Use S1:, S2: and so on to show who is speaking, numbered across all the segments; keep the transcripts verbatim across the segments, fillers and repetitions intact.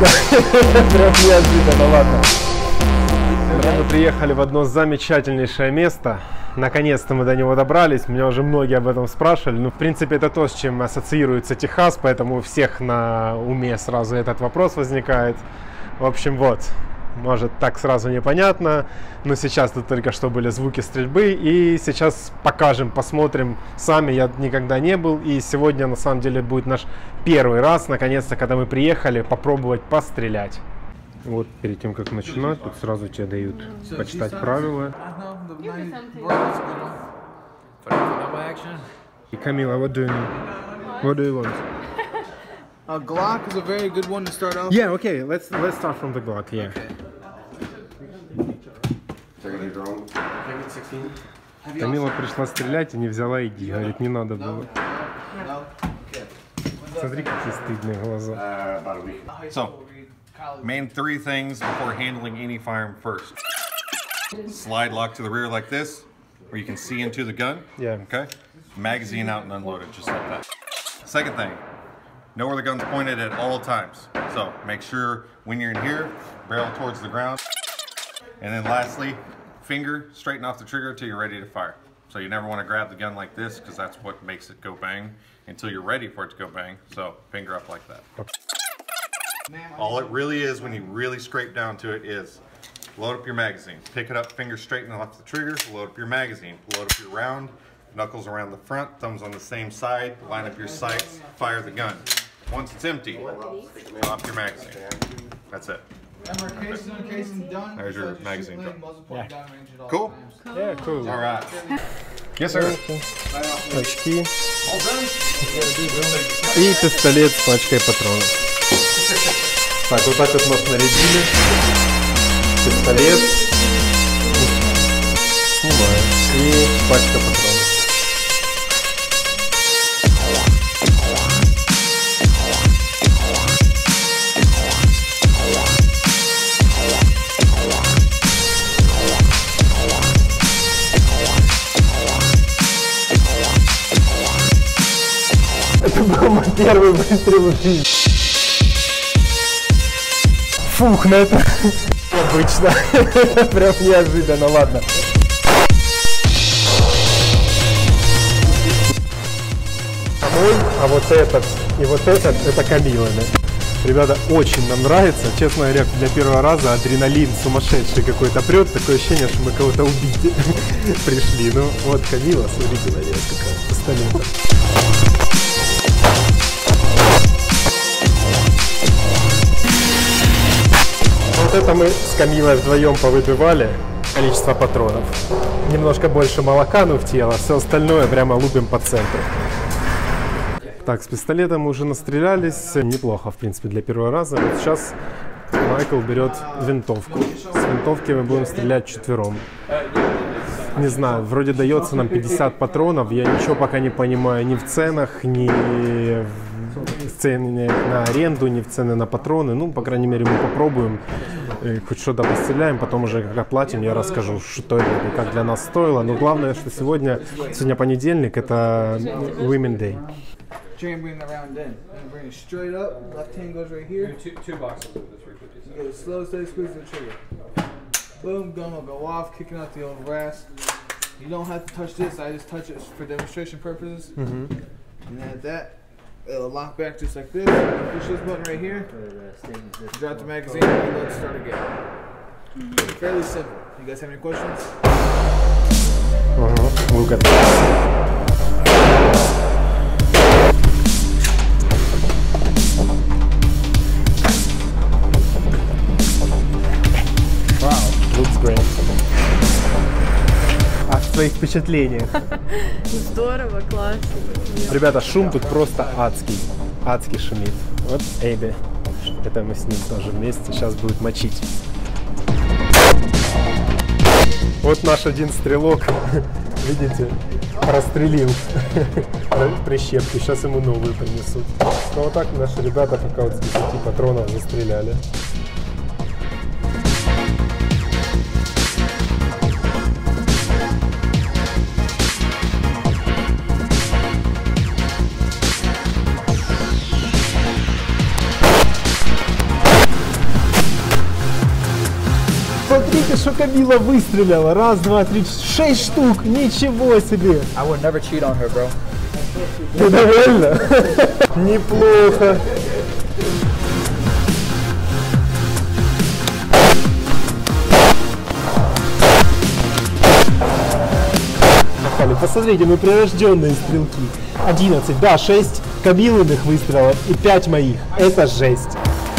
S1: Прям неожиданно, ладно. Мы приехали в одно замечательнейшее место. Наконец-то мы до него добрались. Меня уже многие об этом спрашивали. Ну, в принципе, это то, с чем ассоциируется Техас, поэтому у всех на уме сразу этот вопрос возникает. В общем, вот. Может, так сразу непонятно, но сейчас тут только что были звуки стрельбы, и сейчас покажем, посмотрим сами. Я никогда не был, и сегодня на самом деле будет наш первый раз, наконец-то, когда мы приехали, попробовать пострелять. Вот перед тем, как начинать, тут сразу тебе дают почитать правила. И Камила, what do you need? What do you want?
S2: A Glock is a very good one to start off.
S1: Yeah, okay, let's let's start from the Glock, yeah. Камила пришла стрелять и не взяла ай ди, говорит, не надо было. Смотри, какие стыдные глаза.
S3: So, main three things before handling any firearm first. Slide lock to the rear like this, where you can see into the gun.
S1: Yeah.
S3: Okay. Magazine out and unloaded, just like that. Second thing. Know where the gun's pointed at all times. So make sure when you're in here, barrel towards the ground. And then lastly, finger straighten off the trigger until you're ready to fire. So you never want to grab the gun like this because that's what makes it go bang until you're ready for it to go bang. So finger up like that. All it really is when you really scrape down to it is load up your magazine. Pick it up, finger straighten off the trigger, load up your magazine, load up your round, knuckles around the front, thumbs on the same side, line up your sights, fire the gun. Once it's empty, drop your magazine. That's it. There's your magazine drop.
S1: Yeah.
S3: Cool?
S1: Yeah, cool.
S3: All right. Yes, sir.
S1: Очки. И пистолет с пачкой патронов. Так, вот так вот нас нарядили. Пистолет. Снимаем. И пачка патронов. Это был мой первый выстрел в жизни. Фух, ну это обычно. Прям неожиданно, ладно. Мой, а вот этот и вот этот, это Камилины. Ребята, очень нам нравится. Честно говоря, для первого раза адреналин сумасшедший какой-то прет. Такое ощущение, что мы кого-то убить пришли. Ну вот Камила, смотрите на нее, какая пистолета. Вот это мы с Камилой вдвоем повыбивали количество патронов. Немножко больше молока, ну в тело. Все остальное прямо лупим по центру. Так, с пистолетом мы уже настрелялись. Неплохо, в принципе, для первого раза. Вот сейчас Майкл берет винтовку. С винтовки мы будем стрелять четвером. Не знаю, вроде дается нам пятьдесят патронов. Я ничего пока не понимаю ни в ценах, ни в цены на аренду, ни в цены на патроны. Ну, по крайней мере, мы попробуем. Хоть что-то постреляем, потом уже как оплатим, я расскажу, что это и как для нас стоило. Но главное, что сегодня, сегодня понедельник, это Women Day.
S2: Try and bring the round in. And bring it straight up. Left hand goes right here.
S4: Two, two boxes of the three fifty.
S2: You go slow, steady squeeze the trigger. Boom, gun will go off, kicking out the old brass. You don't have to touch this. I just touch it for demonstration purposes.
S1: Mm-hmm.
S2: And at that, it'll lock back just like this. Push this button right here. Drop the magazine and reload, start again. Fairly simple. You guys have any questions?
S1: Uh-huh. We'll get that. Looks great. А в твоих впечатлениях?
S5: Здорово, классно.
S1: Ребята, шум тут просто адский. Адский шумит. Вот Эйби. Это мы с ним тоже вместе. Сейчас будет мочить. Вот наш один стрелок. Видите? Прострелил прищепки. Сейчас ему новую принесут. Ну вот так наши ребята пока вот с десяти патронов застреляли. Камила выстрелила. Раз, два, три, шесть штук. Ничего себе.
S2: I would never cheat on her, bro.
S1: Ты довольна? Неплохо. Посмотрите, мы прирожденные стрелки. одиннадцать, да, шесть Камилиных выстрелов и пять моих. Это жесть.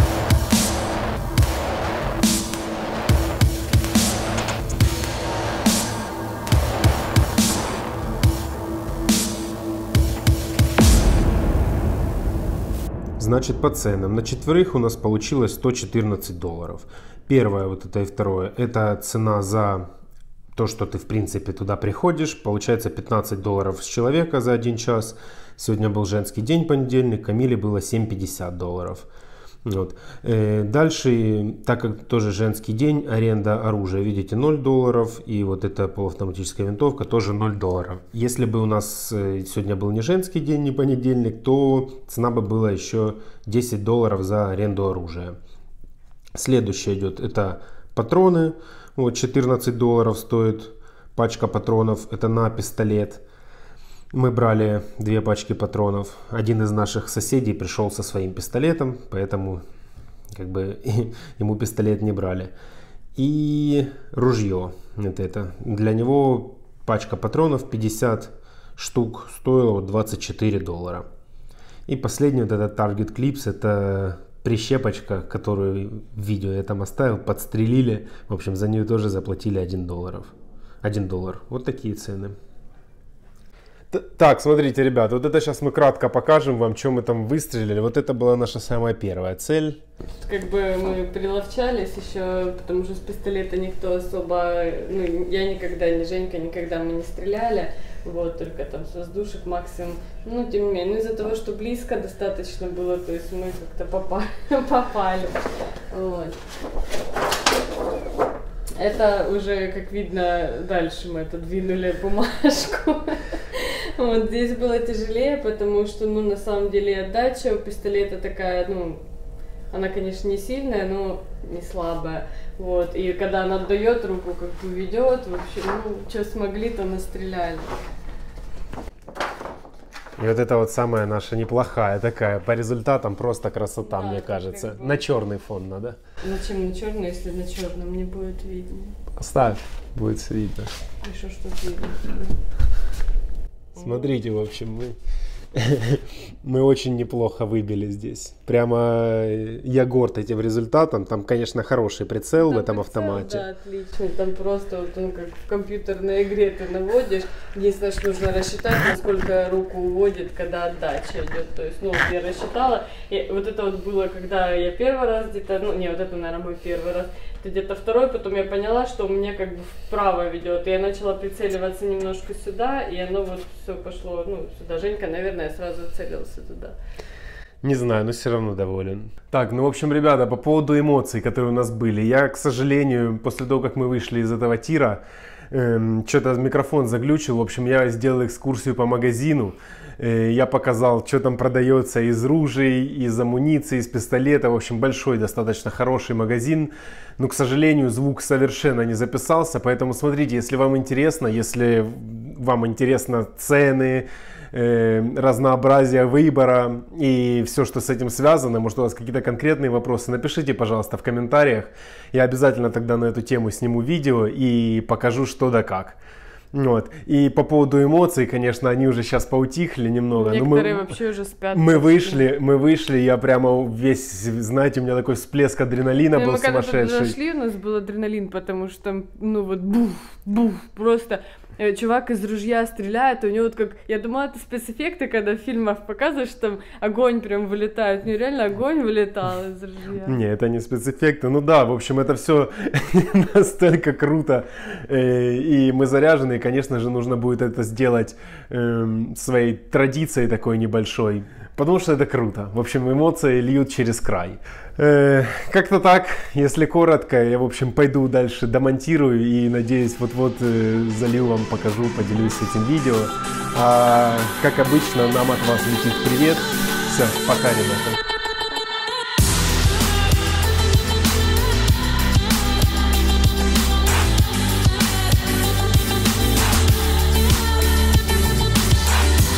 S1: Значит, по ценам. На четверых у нас получилось сто четырнадцать долларов. Первое, вот это и второе, это цена за то, что ты в принципе туда приходишь. Получается пятнадцать долларов с человека за один час. Сегодня был женский день, понедельник. Камиле было семь пятьдесят долларов. Вот. Дальше, так как тоже женский день, аренда оружия, видите, ноль долларов. И вот эта полуавтоматическая винтовка тоже ноль долларов. Если бы у нас сегодня был не женский день, не понедельник, то цена бы была еще десять долларов за аренду оружия. Следующее идет, это патроны. Вот четырнадцать долларов стоит пачка патронов. Это на пистолет. Мы брали две пачки патронов. Один из наших соседей пришел со своим пистолетом, поэтому как бы ему пистолет не брали. И ружье. Вот это. Для него пачка патронов пятьдесят штук стоила двадцать четыре доллара. И последний вот этот Target Clips, это прищепочка, которую в видео я там оставил, подстрелили. В общем, за нее тоже заплатили один доллар. один доллар. Вот такие цены. Так, смотрите, ребят, вот это сейчас мы кратко покажем вам, что мы там выстрелили. Вот это была наша самая первая цель.
S5: Как бы мы приловчались еще, потому что с пистолета никто особо, ну, я никогда, ни Женька, никогда мы не стреляли. Вот, только там с воздушек максимум. Ну, тем не менее, ну, из-за того, что близко достаточно было, то есть мы как-то попали. попали. Вот. Это уже, как видно, дальше мы отодвинули бумажку. Вот здесь было тяжелее, потому что, ну, на самом деле отдача у пистолета такая, ну, она, конечно, не сильная, но не слабая. Вот, и когда она отдает руку, как бы ведет, в общем, ну, что смогли, то настреляли.
S1: И вот это вот самая наша неплохая такая, по результатам просто красота, да, мне кажется. Как бы... На черный фон надо.
S5: Зачем на черный, если на черном не будет видно?
S1: Поставь, будет все видно.
S5: Еще что-то видно.
S1: Смотрите, в общем, мы, мы очень неплохо выбили здесь. Прямо я горд этим результатом. Там, конечно, хороший прицел там в этом прицел, автомате.
S5: Да, отлично. Там просто вот он как в компьютерной игре ты наводишь. Единственное, что нужно рассчитать, насколько руку уводит, когда отдача идет. То есть, ну, я рассчитала. И вот это вот было, когда я первый раз где-то, ну, не, вот это, наверное, мой первый раз. Где-то второй, потом я поняла, что у меня как бы вправо ведет. И я начала прицеливаться немножко сюда, и оно вот все пошло, ну, сюда. Женька, наверное, сразу целился туда.
S1: Не знаю, но все равно доволен. Так, ну, в общем, ребята, по поводу эмоций, которые у нас были. Я, к сожалению, после того, как мы вышли из этого тира, эм, что-то микрофон заглючил. В общем, я сделал экскурсию по магазину. Э, я показал, что там продается из ружей, из амуниции, из пистолета. В общем, большой, достаточно хороший магазин. Но, к сожалению, звук совершенно не записался. Поэтому смотрите, если вам интересно, если вам интересно цены, разнообразие выбора и все, что с этим связано, может, у вас какие-то конкретные вопросы, напишите, пожалуйста, в комментариях. Я обязательно тогда на эту тему сниму видео и покажу, что да как. Вот. И по поводу эмоций, конечно, они уже сейчас поутихли немного.
S5: Некоторые
S1: но мы,
S5: вообще уже спят.
S1: Мы вышли, мы вышли, я прямо весь, знаете, у меня такой всплеск адреналина
S5: ну,
S1: был
S5: мы
S1: сумасшедший. Мы
S5: когда зашли, у нас был адреналин, потому что, ну вот, буф, буф, просто... Чувак из ружья стреляет, у него вот как... Я думала, это спецэффекты, когда в фильмах показывают, что там огонь прям вылетает. У него реально огонь вылетал из ружья.
S1: Не, это не спецэффекты. Ну да, в общем, это все настолько круто. И мы заряжены, и, конечно же, нужно будет это сделать своей традицией такой небольшой. Потому что это круто. В общем, эмоции льют через край. Э, как-то так, если коротко, я, в общем, пойду дальше домонтирую и, надеюсь, вот-вот э, залью вам, покажу, поделюсь этим видео. А, как обычно, нам от вас летит привет. Все, пока, ребята.